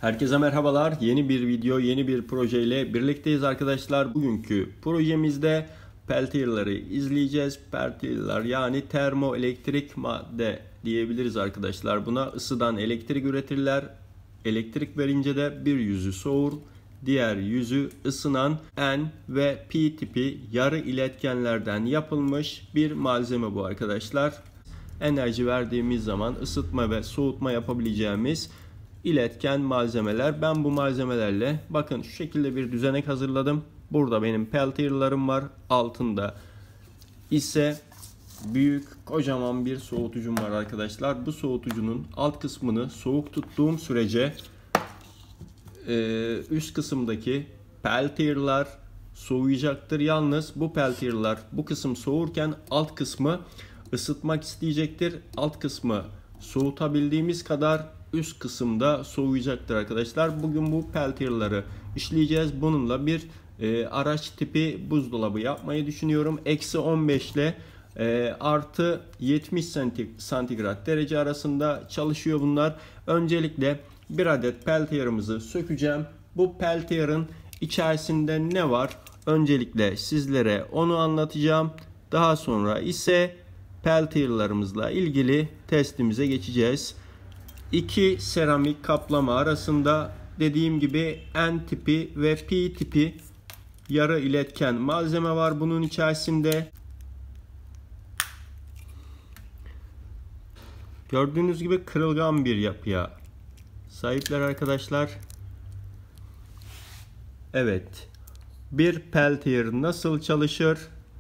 Herkese merhabalar. Yeni bir video, yeni bir projeyle birlikteyiz arkadaşlar. Bugünkü projemizde Peltier'ları izleyeceğiz. Peltier'lar yani termoelektrik madde diyebiliriz arkadaşlar. Buna ısıdan elektrik üretirler. Elektrik verince de bir yüzü soğur, diğer yüzü ısınan N ve P tipi yarı iletkenlerden yapılmış bir malzeme bu arkadaşlar. Enerji verdiğimiz zaman ısıtma ve soğutma yapabileceğimiz iletken malzemeler. Ben bu malzemelerle bakın şu şekilde bir düzenek hazırladım. Burada benim Peltier'larım var. Altında ise büyük kocaman bir soğutucum var arkadaşlar. Bu soğutucunun alt kısmını soğuk tuttuğum sürece üst kısımdaki Peltier'lar soğuyacaktır. Yalnız bu Peltier'lar bu kısım soğurken alt kısmı ısıtmak isteyecektir. Alt kısmı soğutabildiğimiz kadar üst kısımda soğuyacaktır arkadaşlar. Bugün bu Peltier'ları işleyeceğiz. Bununla bir araç tipi buzdolabı yapmayı düşünüyorum. Eksi 15 ile artı 70 santigrat derece arasında çalışıyor bunlar. Öncelikle bir adet Peltier'ımızı sökeceğim. Bu Peltier'ın içerisinde ne var? Öncelikle sizlere onu anlatacağım. Daha sonra ise Peltier'larımızla ilgili testimize geçeceğiz. İki seramik kaplama arasında dediğim gibi N tipi ve P tipi yarı iletken malzeme var bunun içerisinde. Gördüğünüz gibi kırılgan bir yapıya sahipler arkadaşlar. Evet. Bir Peltier nasıl çalışır?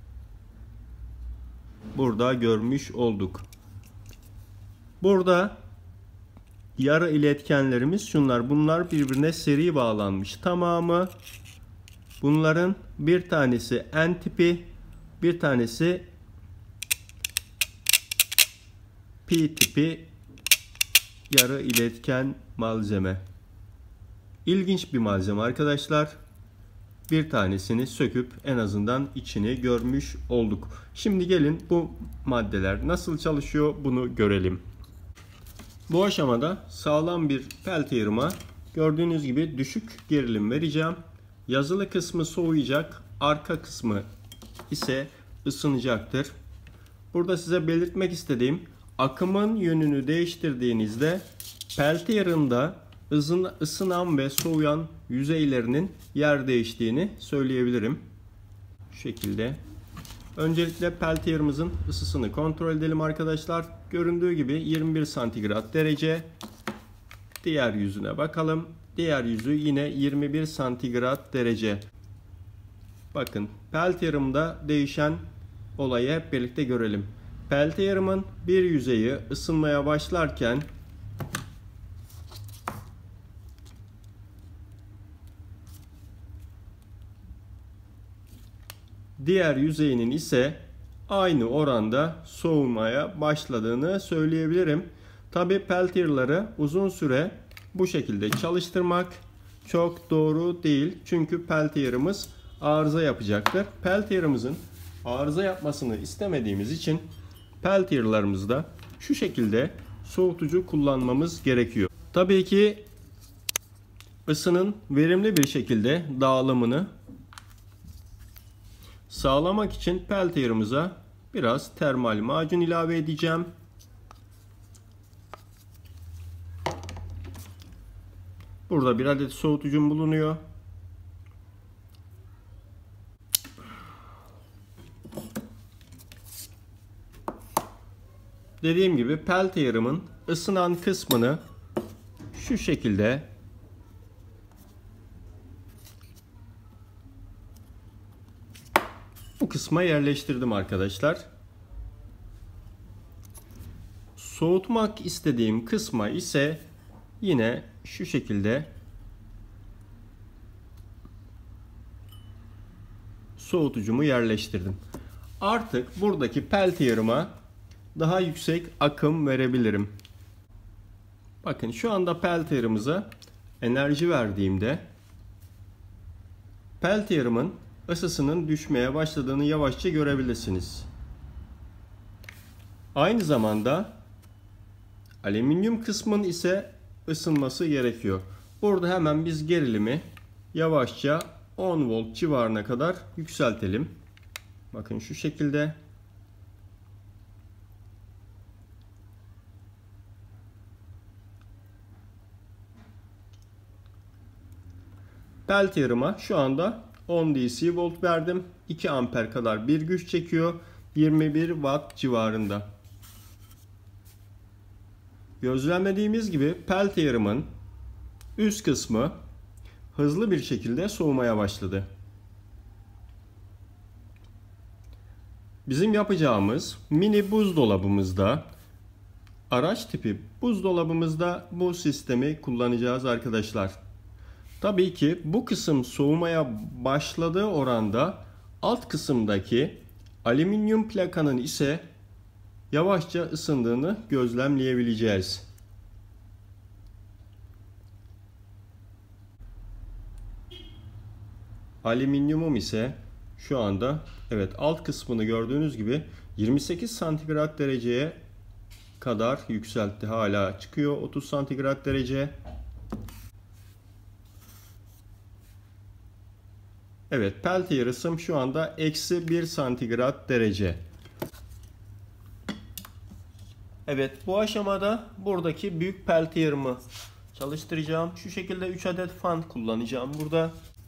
Burada görmüş olduk. Burada yarı iletkenlerimiz şunlar. Bunlar birbirine seri bağlanmış. Tamamı. Bunların bir tanesi N tipi, bir tanesi P tipi yarı iletken malzeme. İlginç bir malzeme arkadaşlar. Bir tanesini söküp en azından içini görmüş olduk. Şimdi gelin bu maddeler nasıl çalışıyor bunu görelim. Bu aşamada sağlam bir Peltier'ıma gördüğünüz gibi düşük gerilim vereceğim. Yazılı kısmı soğuyacak, arka kısmı ise ısınacaktır. Burada size belirtmek istediğim, akımın yönünü değiştirdiğinizde Peltier'ın da ısınan ve soğuyan yüzeylerinin yer değiştiğini söyleyebilirim. Şu şekilde. Öncelikle Peltier'ımızın ısısını kontrol edelim arkadaşlar. Göründüğü gibi 21 santigrat derece. Diğer yüzüne bakalım. Diğer yüzü yine 21 santigrat derece. Bakın Peltier'ımda değişen olayı hep birlikte görelim. Peltier'ımın bir yüzeyi ısınmaya başlarken diğer yüzeyinin ise aynı oranda soğumaya başladığını söyleyebilirim. Tabi Peltier'ları uzun süre bu şekilde çalıştırmak çok doğru değil. Çünkü Peltier'ımız arıza yapacaktır. Peltier'ımızın arıza yapmasını istemediğimiz için Peltier'larımızda şu şekilde soğutucu kullanmamız gerekiyor. Tabii ki ısının verimli bir şekilde dağılımını sağlamak için Peltier'ımıza biraz termal macun ilave edeceğim. Burada bir adet soğutucum bulunuyor. Dediğim gibi Peltier'ımın ısınan kısmını şu şekilde bu kısma yerleştirdim arkadaşlar. Soğutmak istediğim kısma ise yine şu şekilde soğutucumu yerleştirdim. Artık buradaki Peltier'ıma daha yüksek akım verebilirim. Bakın şu anda Peltier'ımıza enerji verdiğimde Peltier'ımın ısısının düşmeye başladığını yavaşça görebilirsiniz. Aynı zamanda alüminyum kısmın ise ısınması gerekiyor. Burada hemen biz gerilimi yavaşça 10 volt civarına kadar yükseltelim. Bakın şu şekilde. Peltier'ıma şu anda 10 DC volt verdim. 2 amper kadar bir güç çekiyor. 21 watt civarında. Gözlemlediğimiz gibi Peltier'ımın üst kısmı hızlı bir şekilde soğumaya başladı. Bizim yapacağımız mini buzdolabımızda, araç tipi buzdolabımızda bu sistemi kullanacağız arkadaşlar. Tabii ki bu kısım soğumaya başladığı oranda alt kısımdaki alüminyum plakanın ise yavaşça ısındığını gözlemleyebileceğiz. Alüminyumum ise şu anda evet alt kısmını gördüğünüz gibi 28 santigrat dereceye kadar yükseltti. Hala çıkıyor 30 santigrat derece. Evet, Peltier ısım şu anda eksi 1 santigrat derece. Evet, bu aşamada buradaki büyük Peltier'ımı çalıştıracağım. Şu şekilde 3 adet fan kullanacağım burada.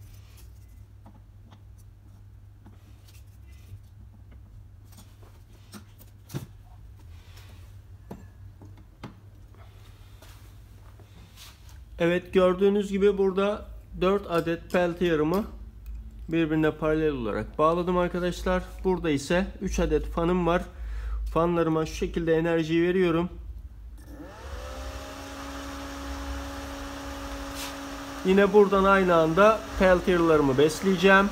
Evet, gördüğünüz gibi burada 4 adet Peltier'ımı birbirine paralel olarak bağladım arkadaşlar. Burada ise 3 adet fanım var. Fanlarıma şu şekilde enerjiyi veriyorum. Yine buradan aynı anda Peltier'larımı besleyeceğim.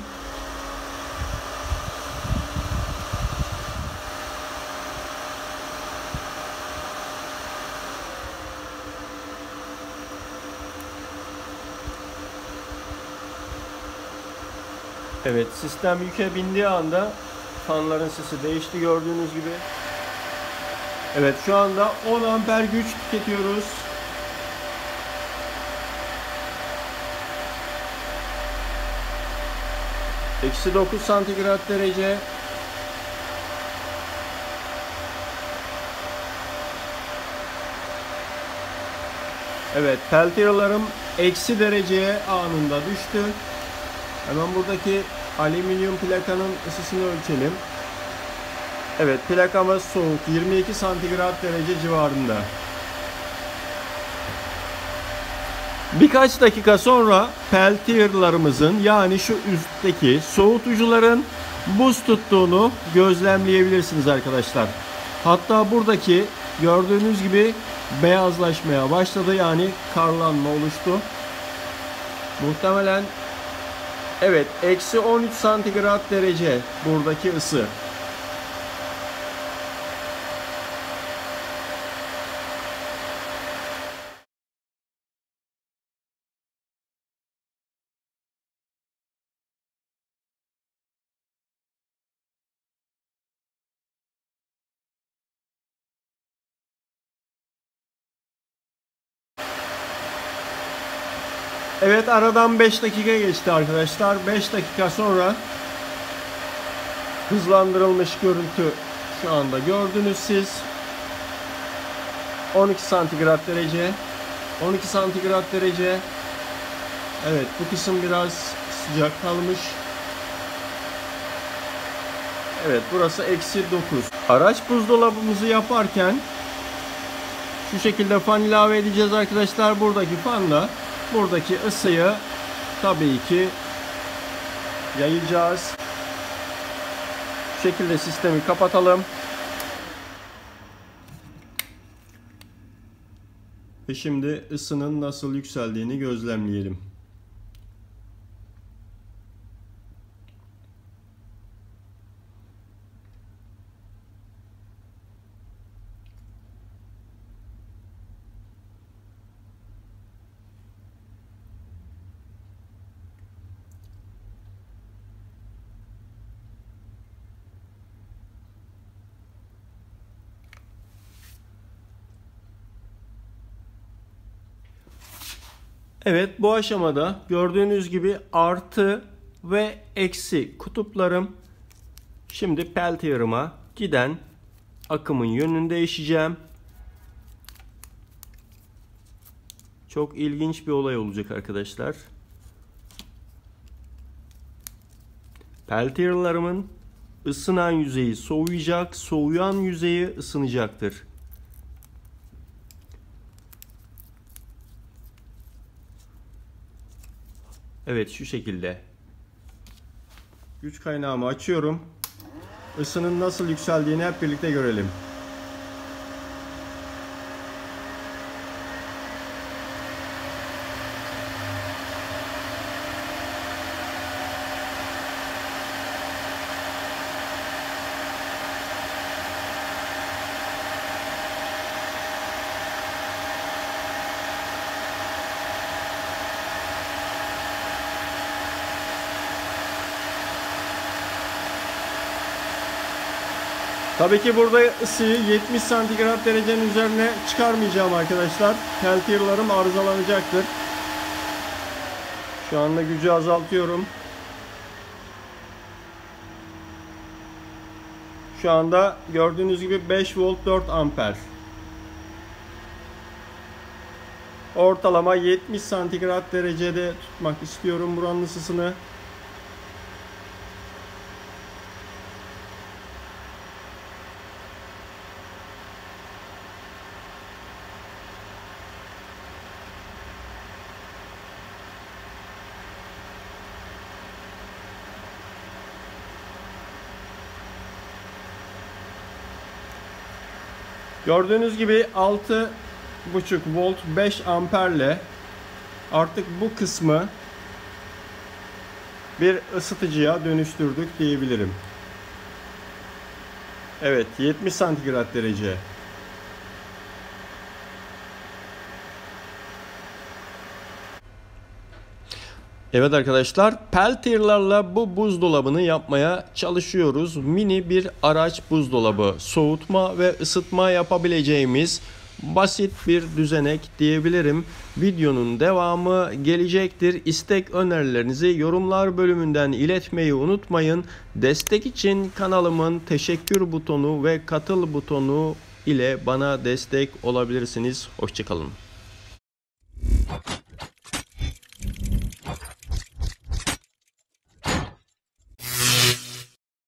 Evet, sistem yüke bindiği anda fanların sesi değişti gördüğünüz gibi. Evet, şu anda 10 amper güç tüketiyoruz. Eksi 9 santigrat derece. Evet, Peltier'larım eksi dereceye anında düştü. Hemen buradaki alüminyum plakanın ısısını ölçelim. Evet, plakamız soğuk, 22 santigrat derece civarında. Birkaç dakika sonra Peltier'larımızın, yani şu üstteki soğutucuların buz tuttuğunu gözlemleyebilirsiniz arkadaşlar. Hatta buradaki gördüğünüz gibi beyazlaşmaya başladı, yani karlanma oluştu. Muhtemelen evet, eksi 13 santigrat derece buradaki ısı. Evet, aradan 5 dakika geçti arkadaşlar. 5 dakika sonra hızlandırılmış görüntü şu anda gördünüz siz. 12 santigrat derece. 12 santigrat derece. Evet, bu kısım biraz sıcak kalmış. Evet, burası eksi 9. Araç buzdolabımızı yaparken şu şekilde fan ilave edeceğiz arkadaşlar. Buradaki fanla buradaki ısıyı tabii ki yayacağız. Bu şekilde sistemi kapatalım. Ve şimdi ısının nasıl yükseldiğini gözlemleyelim. Evet, bu aşamada gördüğünüz gibi artı ve eksi kutuplarım. Şimdi Peltier'ıma giden akımın yönünü değişeceğim. Çok ilginç bir olay olacak arkadaşlar. Peltier'larımın ısınan yüzeyi soğuyacak, soğuyan yüzeyi ısınacaktır. Evet, şu şekilde. Güç kaynağımı açıyorum. Isının nasıl yükseldiğini hep birlikte görelim. Tabii ki burada ısıyı 70 santigrat derecenin üzerine çıkarmayacağım arkadaşlar. Peltier'larım arızalanacaktır. Şu anda gücü azaltıyorum. Şu anda gördüğünüz gibi 5 volt 4 amper. Ortalama 70 santigrat derecede tutmak istiyorum buranın ısısını. Gördüğünüz gibi 6,5 volt 5 amperle artık bu kısmı bir ısıtıcıya dönüştürdük diyebilirim. Evet, 70 santigrat derece. Evet arkadaşlar, Peltier'larla bu buzdolabını yapmaya çalışıyoruz. Mini bir araç buzdolabı. Soğutma ve ısıtma yapabileceğimiz basit bir düzenek diyebilirim. Videonun devamı gelecektir. İstek önerilerinizi yorumlar bölümünden iletmeyi unutmayın. Destek için kanalımın teşekkür butonu ve katıl butonu ile bana destek olabilirsiniz. Hoşça kalın.